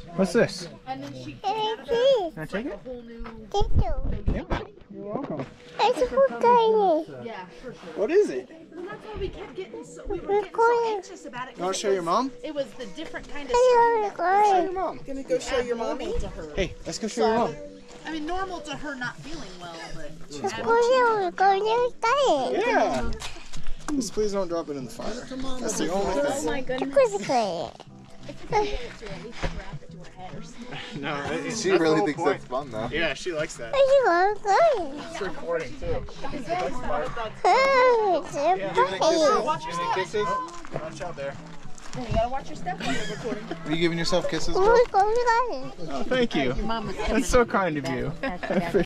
What's this? And then she Can I take it? Yeah. You're welcome. yeah, for sure. What is it? And that's why we kept getting so, we were getting so anxious about it. You want to show your mom? It was the different kind of screen. Show your mom. Gonna go show your mommy? To her. Hey, let's go show your mom. I mean, normal to her not feeling well, but Yeah. Just please don't drop it in the fire. That's the only thing. Oh my goodness. No, She really thinks that's fun though. Yeah, she likes that. It's recording too. watch your step. Kisses? Watch out there. You gotta watch your step when you're recording. Are you giving yourself kisses, bro? Oh, thank you. That's so kind of you. I appreciate